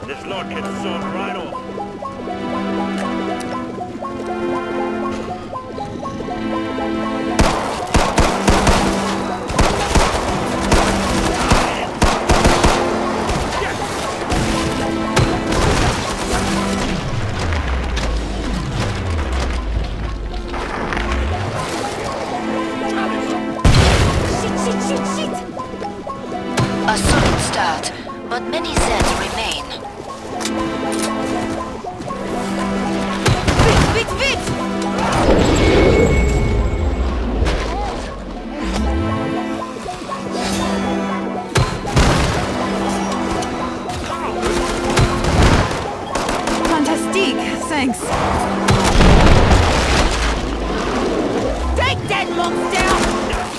This lot gets sawed right off. A solid start, but many Zeds remain. Vite, vite, vite! Fantastique, thanks. Take that monster!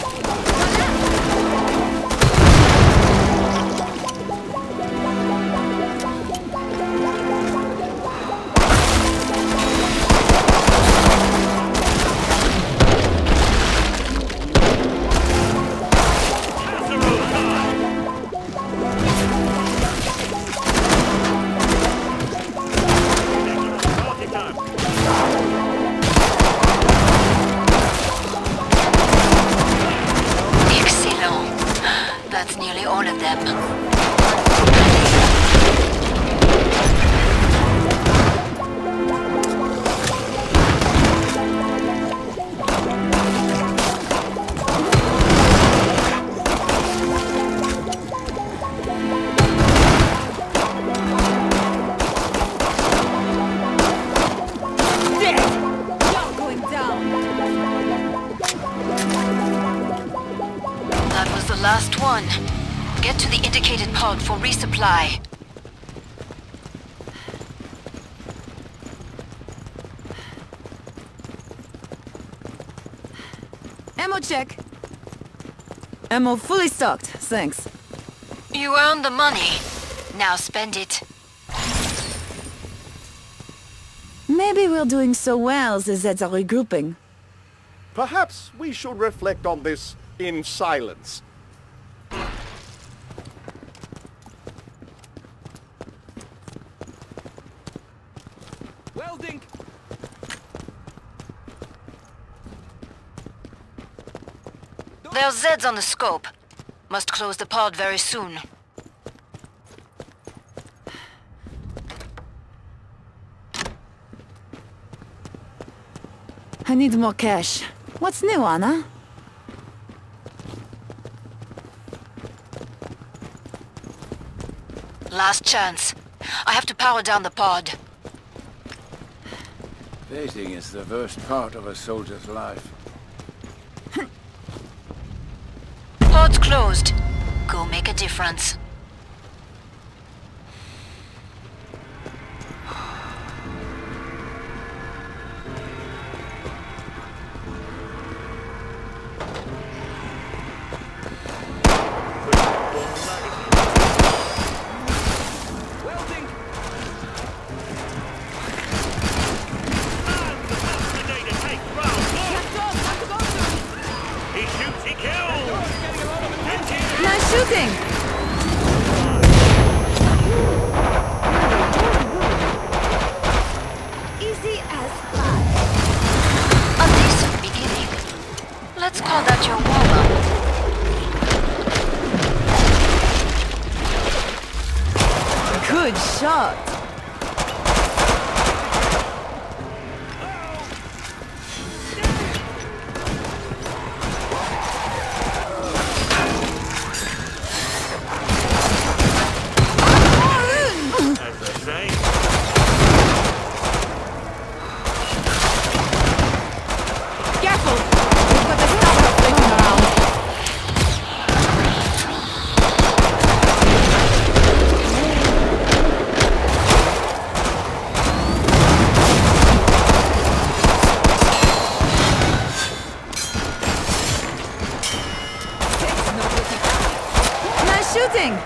That's nearly all of them. That was the last one. Get to the indicated pod for resupply. Ammo check. Ammo fully stocked, thanks. You earned the money. Now spend it. Maybe we're doing so well the Zeds are regrouping. Perhaps we should reflect on this in silence. Welding! There are Zeds on the scope. Must close the pod very soon. I need more cash. What's new, Anna? Last chance. I have to power down the pod. Waiting is the worst part of a soldier's life. Pod's closed. Go make a difference. Nice shooting! Easy as pie. A decent beginning. Let's call that your warm-up. Good shot! Careful! We've got a stopper flicking around. Nice shooting!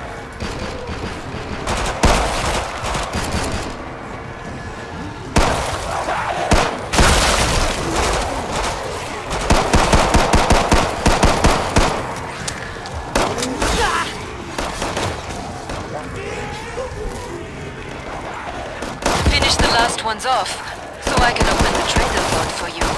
the last ones off, so I can open the trader pod for you.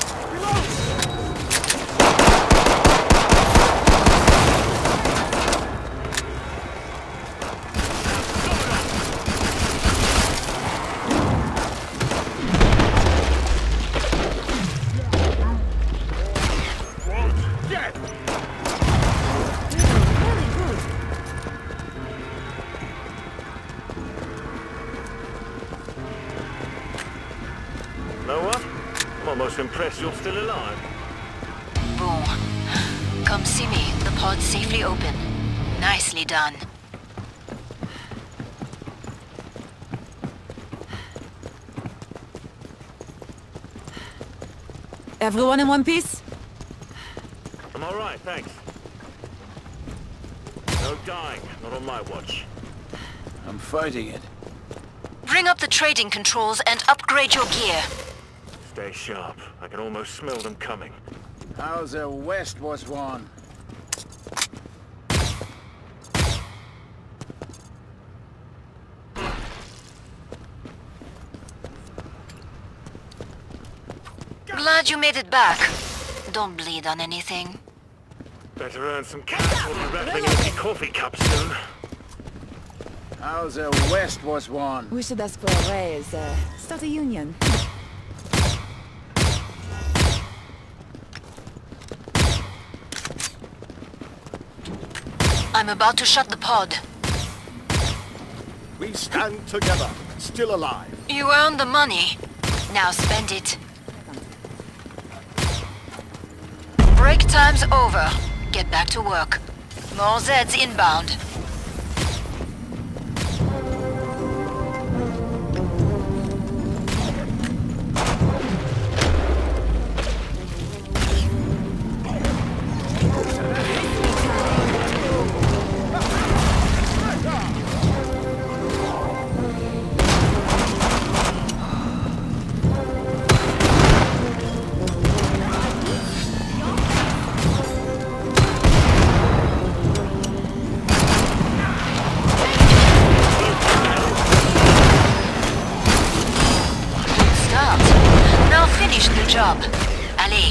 Noah? I'm almost impressed you're still alive. Boom. Come see me. The pod's safely open. Nicely done. Everyone in one piece? I'm alright, thanks. No dying, not on my watch. I'm fighting it. Bring up the trading controls and upgrade your gear. Stay sharp. I can almost smell them coming. How's the West was won? Glad you made it back. Don't bleed on anything. Better earn some cash or be rattling empty coffee cups soon. How's the West was won? We should ask for a raise. Start a union. I'm about to shut the pod. We stand together, still alive. You earned the money. Now spend it. Break time's over. Get back to work. More Zeds inbound. Finish the job. Allez.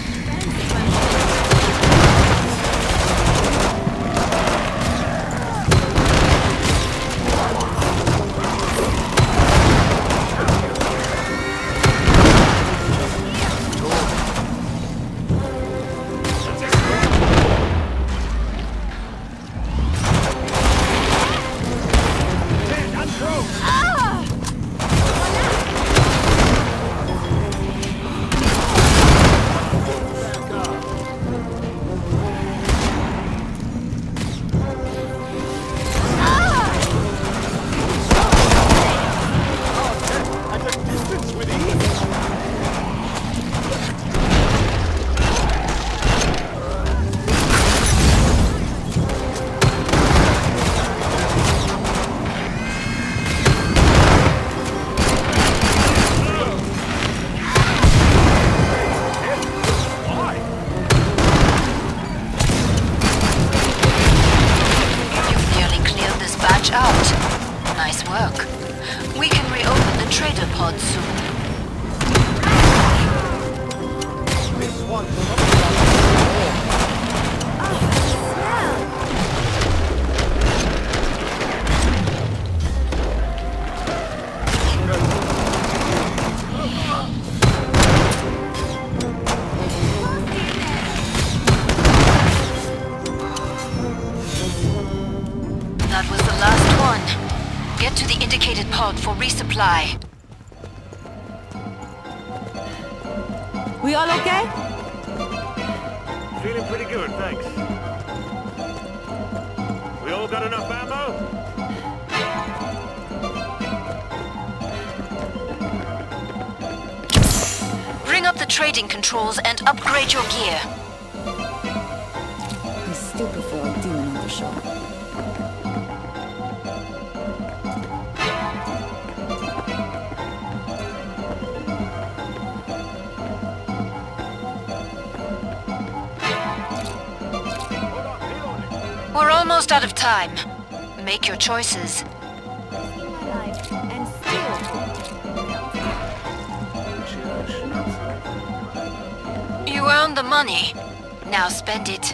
Out. Nice work. We can reopen the trader pod soon. This one's That was the last one. Get to the indicated pod for resupply. We all okay? Feeling pretty good, thanks. We all got enough ammo? Bring up the trading controls and upgrade your gear. I still prefer a demon on the show. We're almost out of time. Make your choices. Risking my life and still You earned the money. Now spend it.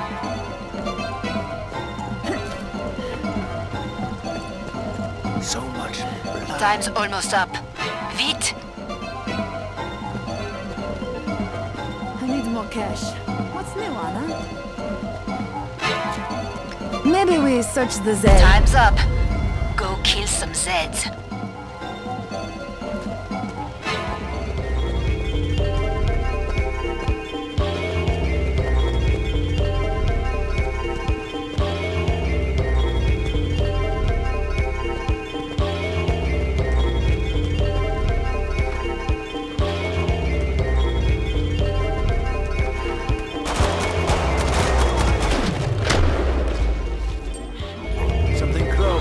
So much blood. Time's almost up. Vite! I need more cash. What's new, Anna? Maybe we search the Zed. Time's up. Go kill some Zeds. Something close.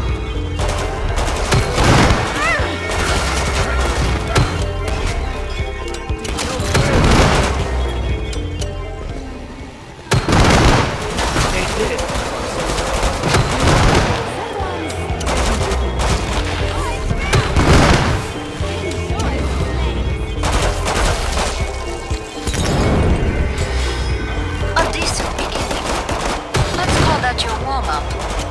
A decent beginning. Let's call that your warm-up.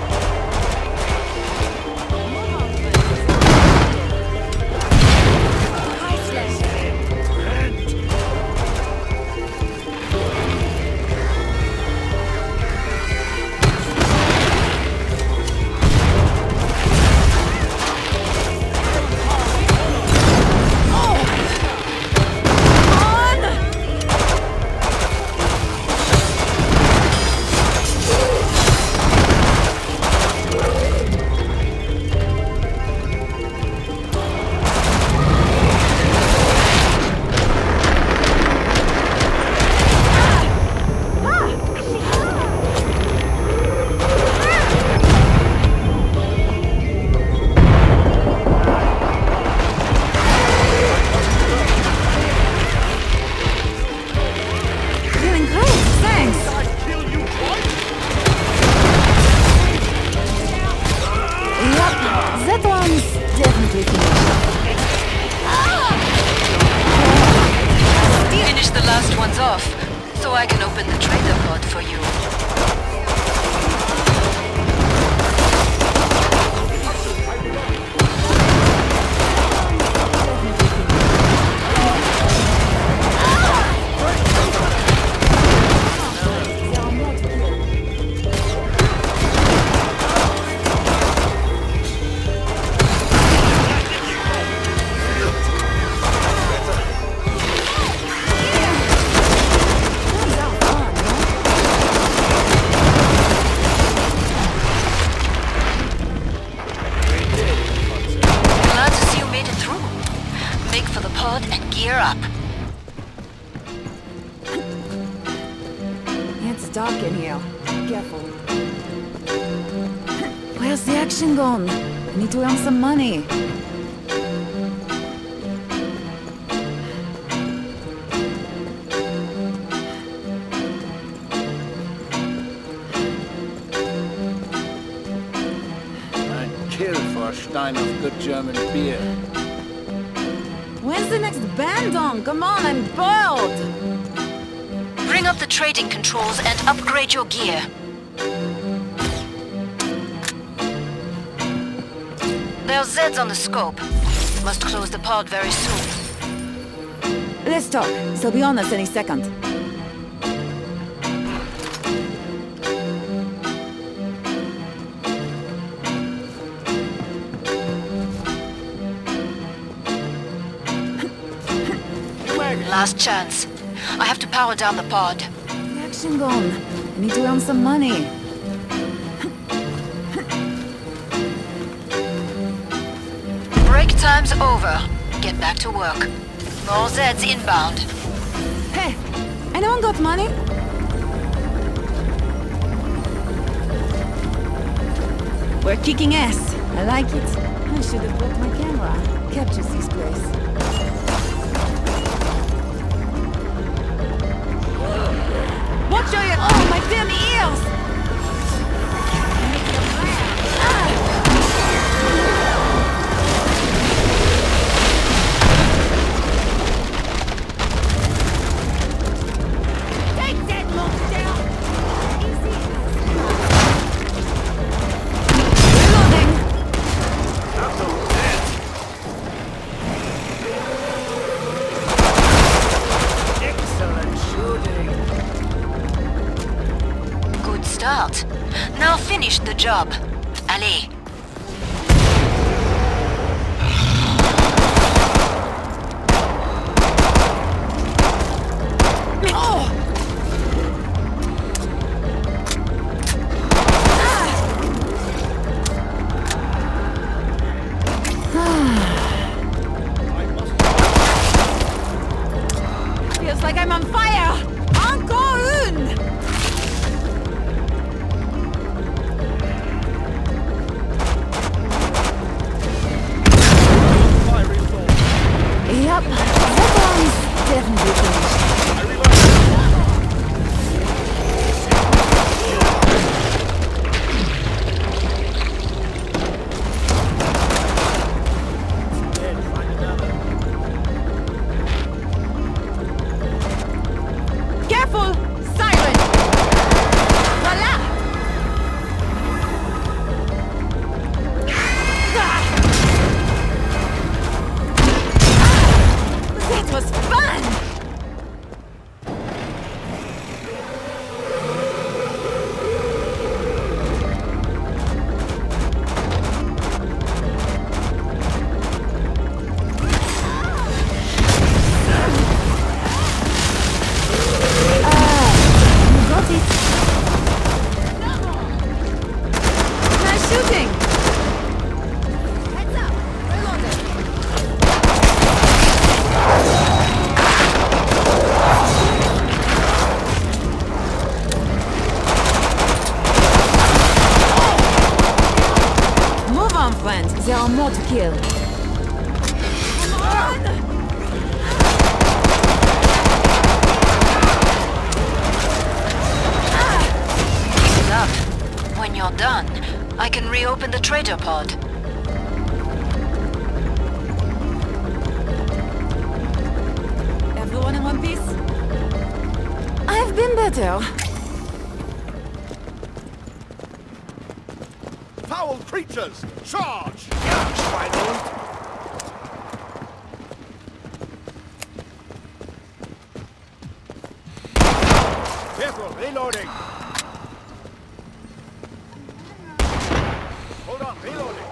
Feeling great, thanks. I kill you twice? Yep, that one's definitely finished. Finish the last ones off, so I can open the trader pod for you. Glad to see you made it through. Make for the pod and gear up. It's dark in here. Careful. Where's the action gone? I need to earn some money. I'd kill for a stein of good German beer. When's the next band on? Come on, I'm bored! Bring up the trading controls and upgrade your gear. There's Zeds on the scope. Must close the pod very soon. Let's talk. They'll be on us any second. Last chance. I have to power down the pod. The action gone. I need to earn some money. Break time's over. Get back to work. More Zeds inbound. Hey, anyone got money? We're kicking ass. I like it. I should have brought my camera. Captures this place. Watch your... Oh, my damn ears! job. Allez. Feels like I'm on fire! Encore une! Yep, that one's definitely finished. Careful! Siren! Voila! That was fun! You got it. Nice shooting! Heads up! Reloaded! Move on, friends. There are more to kill. Come on! Keep it up. When you're done, I can reopen the trader pod. Everyone in one piece? I've been better. Foul creatures! Charge! Careful, reloading! Hold on, reloading!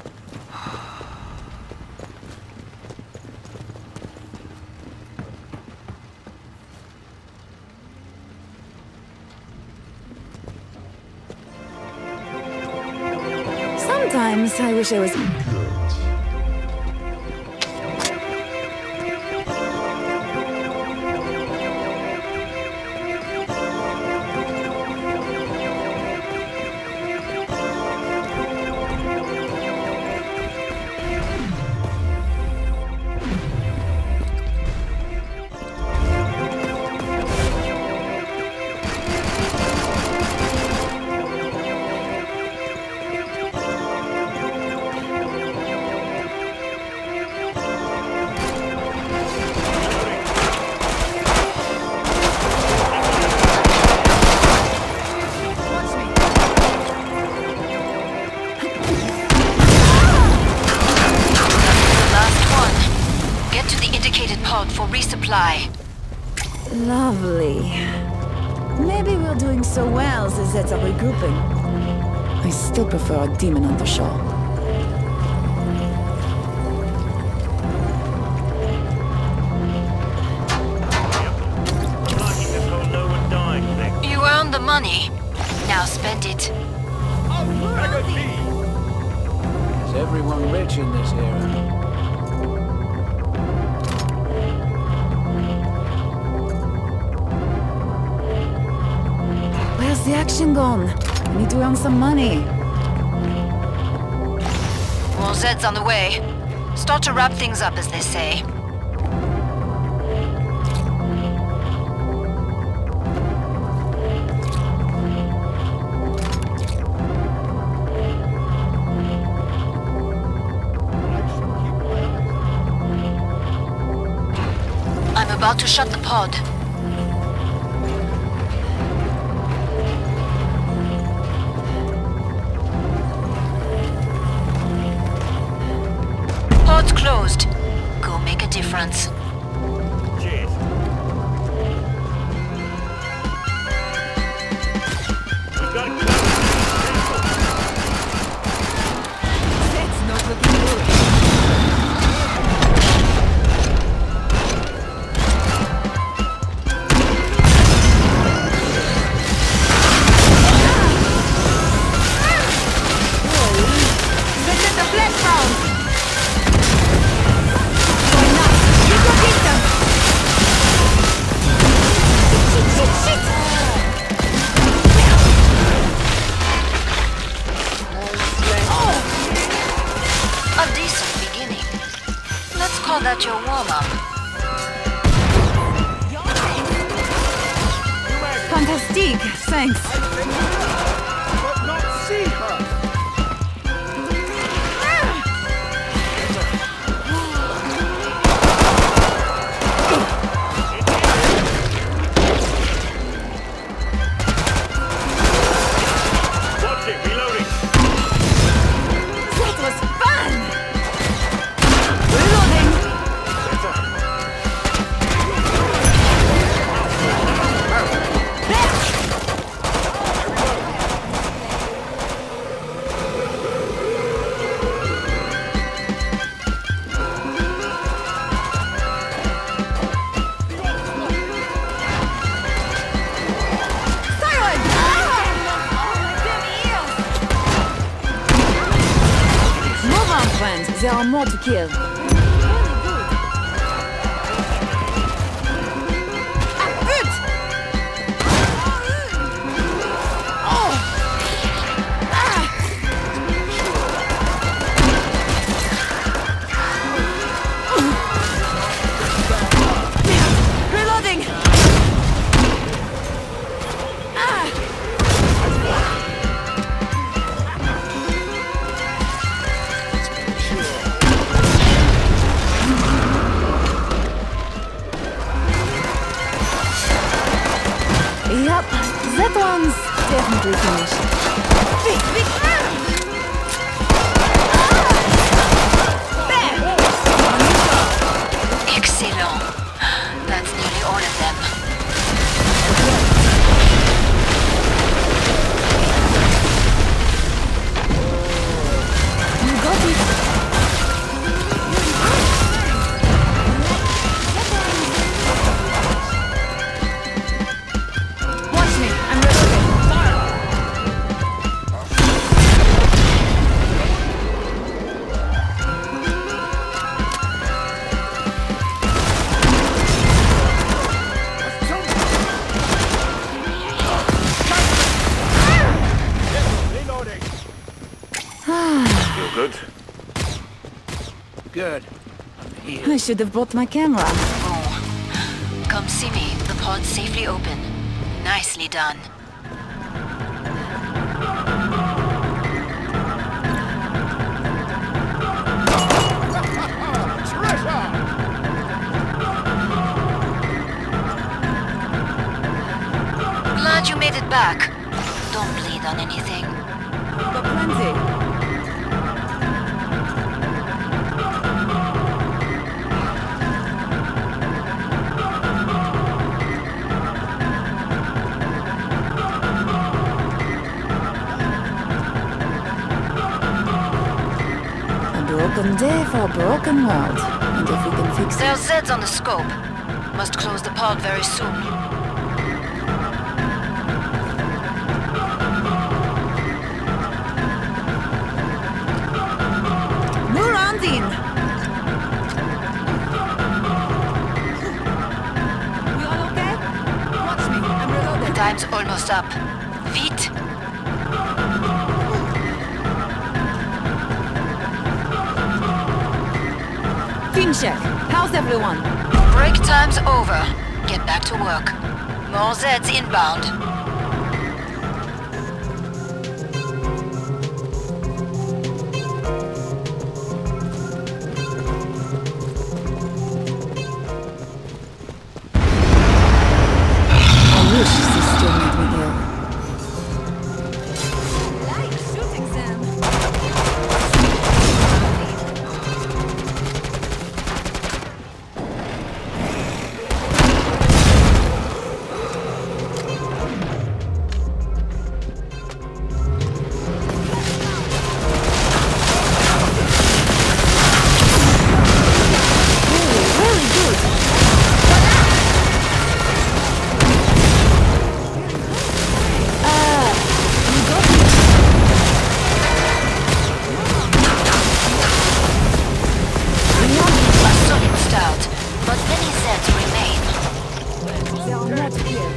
Sometimes I wish I was... For resupply. Lovely. Maybe we're doing so well the Zeds are regrouping. I still prefer a demon on the shore. I'm liking this whole no one dying thing. You earned the money. Now spend it. Is everyone rich in this era? Where's the action gone? I need to earn some money. More Zeds on the way. Start to wrap things up, as they say. I'm about to shut the pod. Pod's closed. Go make a difference. Cheers. We've got to call that your warm-up? Fantastique, thanks. But not see her. Watch it, reloading. That was fun! Reloading! Siren! Move on, friends. There are more to kill. Reloading! Yep, that one's definitely finished. Quick, quick! Excellent. That's nearly all of them. You got it! Watch me, I'm reloading. Reloading. Feel good? Good. I should have brought my camera. Oh. Come see me. The pod's safely open. Nicely done. Treasure! Glad you made it back. Don't bleed on anything. Got plenty. A broken day for a broken world. And if we can fix it... There's Zeds on the scope. Must close the pod very soon. New round in! We all okay? Watch me, I'm reloading. Time's almost up. Vite! Team check. How's everyone? Break time's over. Get back to work. More Zeds inbound. I wish this still made me ill. Like shooting them. Really good. You got it. A solid start, but many Zeds remain. They are not here.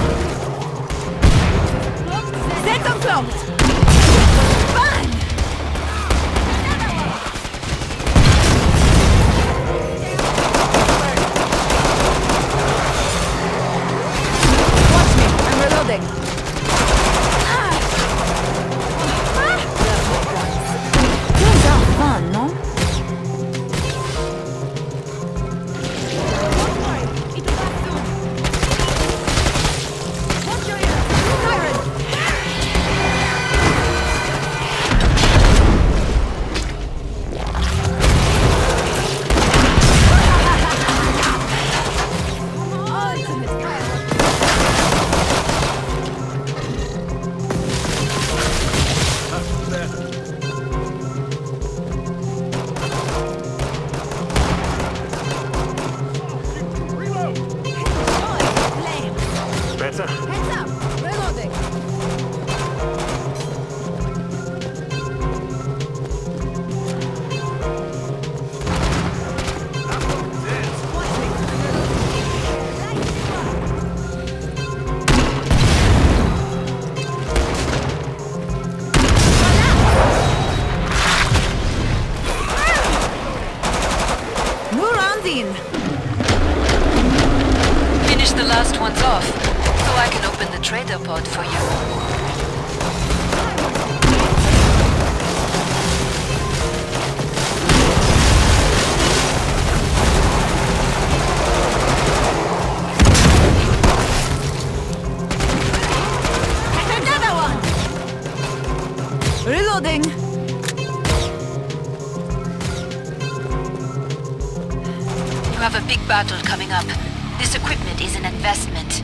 Set uncloaked! Fun! leader pod for you. Another one! Reloading! You have a big battle coming up. This equipment is an investment.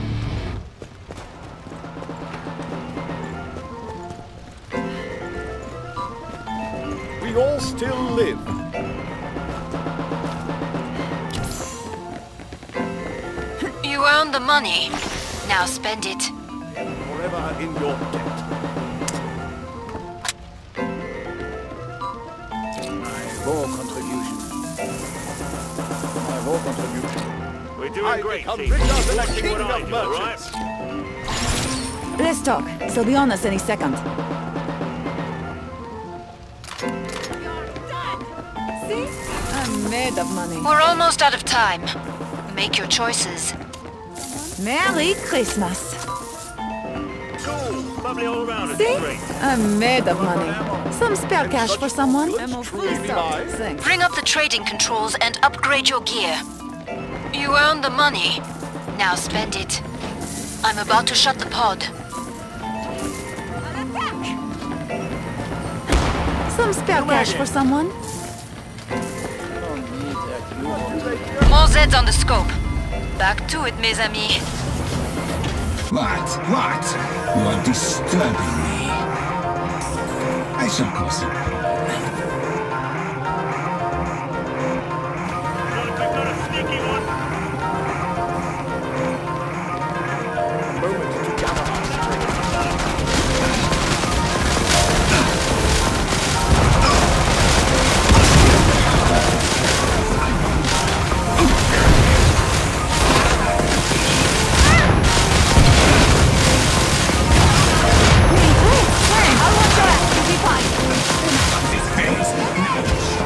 We all still live. You earned the money. Now spend it. Forever in your debt. My war contribution. My war contribution. We're doing I great, become team. richer than a Watching king what I of do, all right? merchants. Let's talk. She'll be on us any second. See? I'm made of money. We're almost out of time. Make your choices. Merry Christmas. Cool. Bubbly all around us. See? Great. I'm made of money. Some spare cash Such for someone? opulence I'm truly fully be mine. stocked. Thanks. Bring up the trading controls and upgrade your gear. You earned the money. Now spend it. I'm about to shut the pod. Some spare cash for someone? Don't need that. More Zeds on the scope. Back to it, mes amis. What? What? You are disturbing me. I shall cause you. Not a sneaky one. Moment to gather our strength. I'll watch your ass. You'll be fine. This face now.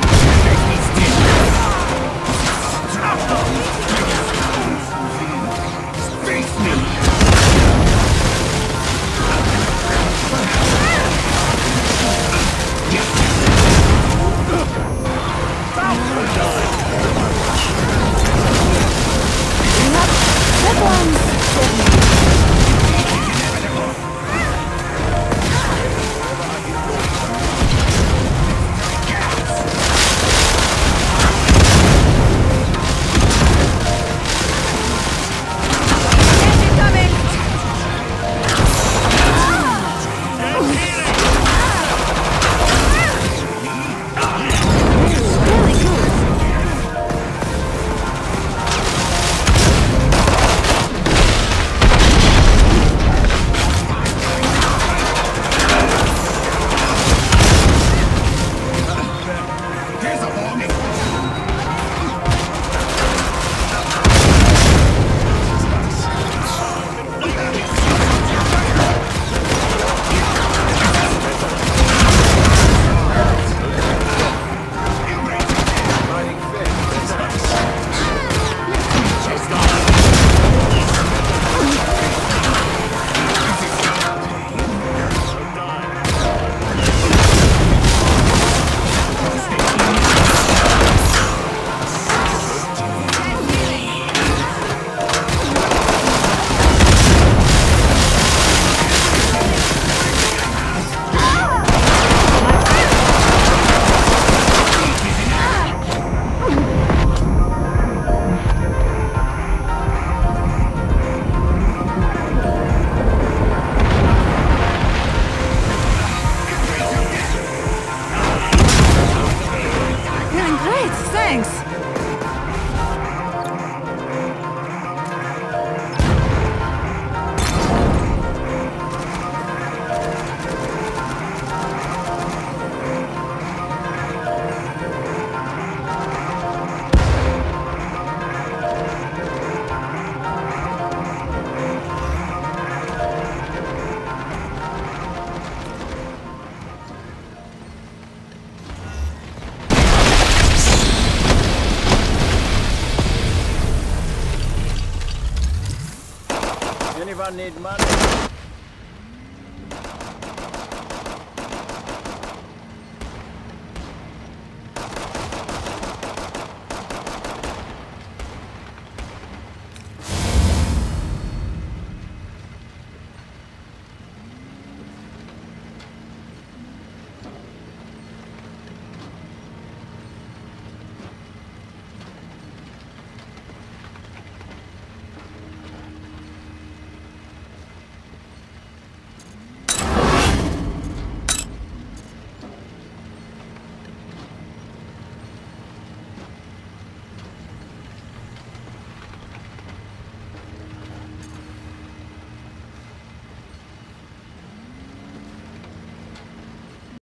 Face me. That one's... Here's a warning. Feeling great, thanks. Anyone need money?